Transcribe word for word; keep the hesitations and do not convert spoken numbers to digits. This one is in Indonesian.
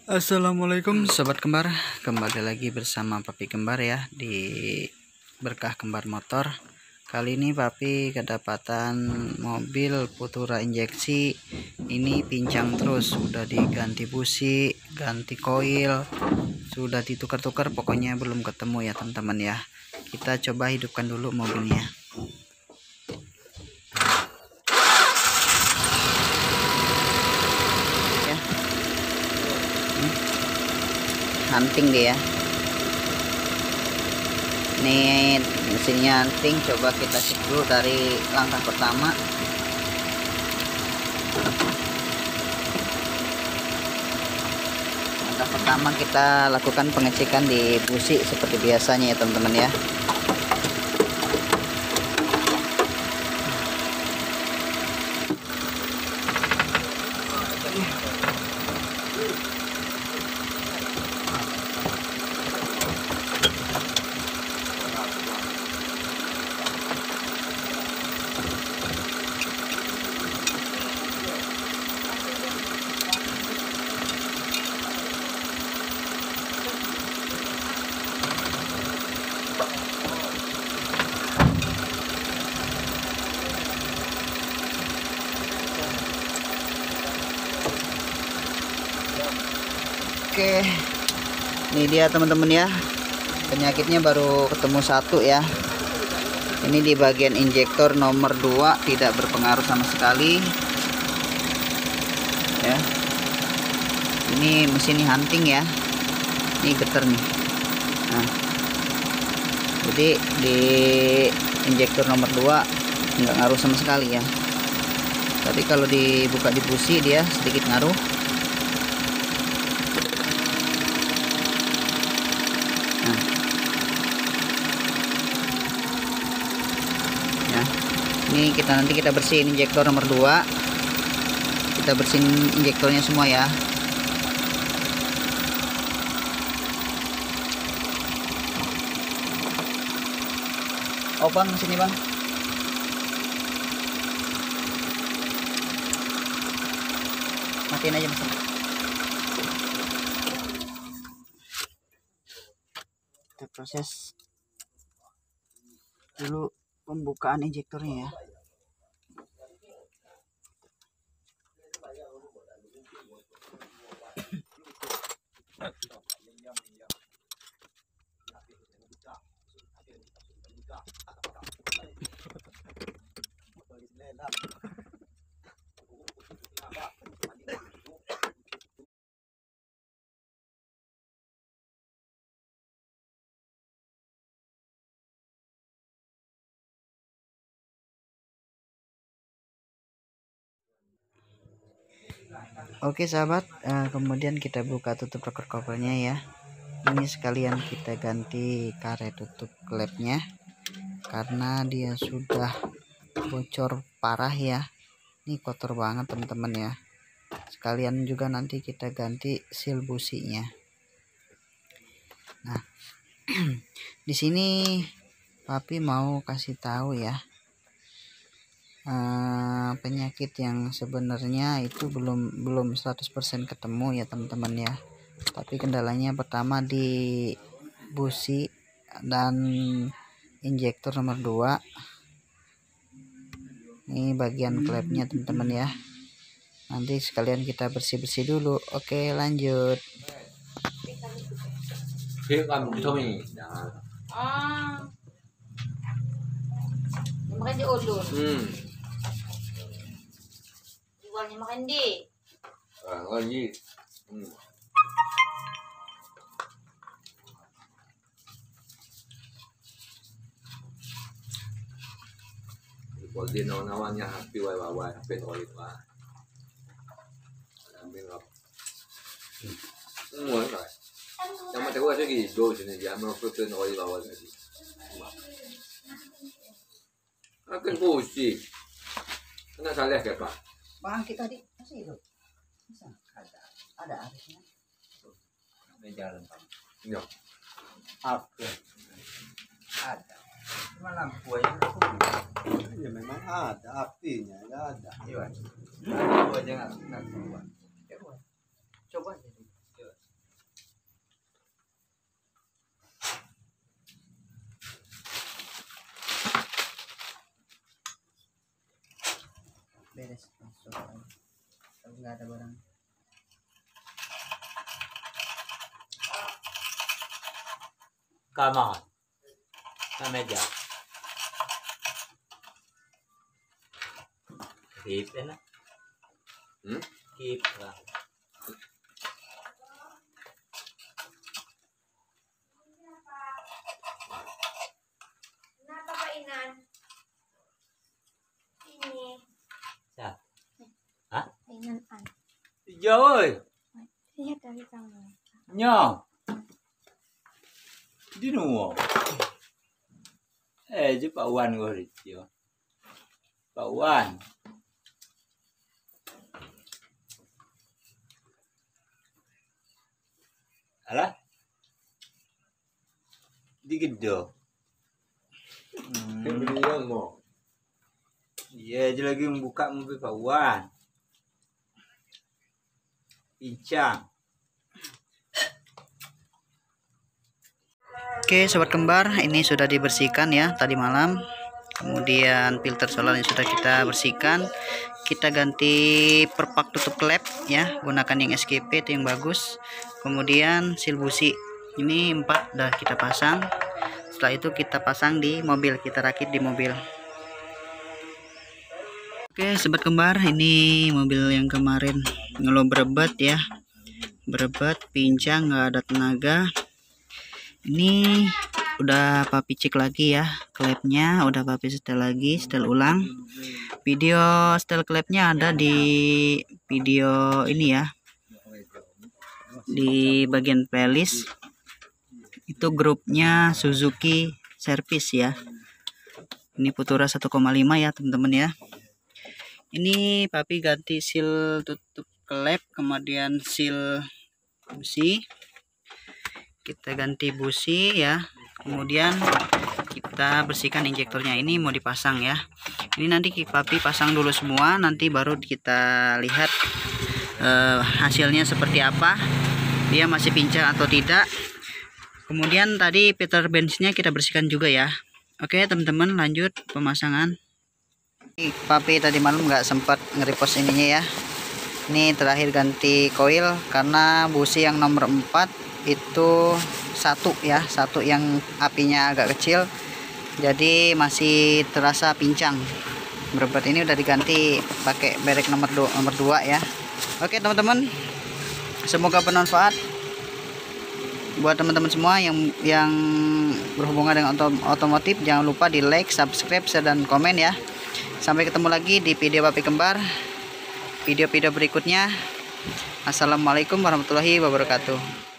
Assalamualaikum sobat kembar, kembali lagi bersama Papi Kembar ya di Berkah Kembar Motor. Kali ini Papi kedapatan mobil Futura injeksi. Ini pincang terus, sudah diganti busi, ganti koil, sudah ditukar-tukar, pokoknya belum ketemu ya teman-teman ya. Kita coba hidupkan dulu mobilnya. Hunting dia, ini mesinnya hunting. Coba kita cek dulu dari langkah pertama. Langkah pertama kita lakukan pengecekan di busi seperti biasanya ya teman-teman ya. Oke, ini dia teman-teman ya, penyakitnya baru ketemu satu ya. Ini di bagian injektor nomor dua tidak berpengaruh sama sekali ya. Ini mesin hunting ya, ini getar nih. Nah, jadi di injektor nomor dua nggak ngaruh sama sekali ya, tapi kalau dibuka di busi dia sedikit ngaruh. Nah, ya, ini kita nanti kita bersihin injektor nomor dua, kita bersihin injektornya semua ya. Oh bang, sini bang. Matiin aja mesin. Kita proses dulu pembukaan injektornya ya. Oke sahabat, eh, kemudian kita buka tutup rocker covernya ya. Ini sekalian kita ganti karet tutup klepnya karena dia sudah bocor parah ya. Ini kotor banget teman-teman ya. Sekalian juga nanti kita ganti seal businya. Nah, di sini Papi mau kasih tahu ya. Uh, penyakit yang sebenarnya itu belum belum seratus persen ketemu ya teman-teman ya, tapi kendalanya pertama di busi dan injektor nomor dua. Ini bagian klepnya teman-teman ya, nanti sekalian kita bersih-bersih dulu. Oke lanjut. Ah, makan di ulun. Hmm. Iwannya makan di. Ah, lagi. Hmm. Kalau dia nawan-nawannya happy wai-wai happy toilet lah. Ambil apa? Semua kan. Yang mati gua lagi do sini dia mau foto toilet bawah lagi. Akan busi. Kena salah ke Pak? Bang kita di masih itu. Bisa ada. Ada harusnya. Di jalan Pak. Ya. Oke. Ada. Cuma lampu aja ya, memang ada apinya, nggak ada. Iya. Lampu aja nggak nggak keluar. Coba. Coba jadi. nggak ada barang. Kamar. Ke meja. Keep na. Hmm? Keep lah. Kenapa kainan? Ini. Sa. Hah? Kainan an. Joy. Lihat dari kamu. Nyong. Di nuo. Eh, je Pak Wan go ritio. Pak Wan. Alah. Di gedo. Yang beli yang mau. Iya, dia lagi membuka mobil Pak Wan. Pincang. Oke sobat kembar, ini sudah dibersihkan ya tadi malam. Kemudian filter solar yang sudah kita bersihkan, kita ganti perpak tutup klep ya, gunakan yang S K P itu yang bagus. Kemudian sil busi ini empat udah kita pasang. Setelah itu kita pasang di mobil, kita rakit di mobil. Oke sobat kembar, ini mobil yang kemarin ngeluh berebet ya, berebet pincang, nggak ada tenaga. Ini udah papi cek lagi ya klepnya, udah papi setel lagi, setel ulang. Video setel klepnya ada di video ini ya, di bagian playlist itu grupnya Suzuki Service ya. Ini Futura satu koma lima ya teman-teman ya. Ini papi ganti seal tutup klep, kemudian seal busi, kita ganti busi ya, kemudian kita bersihkan injektornya. Ini mau dipasang ya, ini nanti papi pasang dulu semua, nanti baru kita lihat uh, hasilnya seperti apa, dia masih pincang atau tidak. Kemudian tadi filter bensinnya kita bersihkan juga ya. Oke teman-teman, lanjut pemasangan. Ini papi tadi malam nggak sempat nge-repost ininya ya, ini terakhir ganti koil karena busi yang nomor empat itu satu ya, satu yang apinya agak kecil, jadi masih terasa pincang berebet. Ini udah diganti pakai berek nomor dua, nomor dua ya. Oke teman-teman, semoga bermanfaat buat teman-teman semua yang yang berhubungan dengan otomotif. Jangan lupa di like, subscribe, share, dan komen ya. Sampai ketemu lagi di video papi kembar video-video berikutnya. Assalamualaikum warahmatullahi wabarakatuh.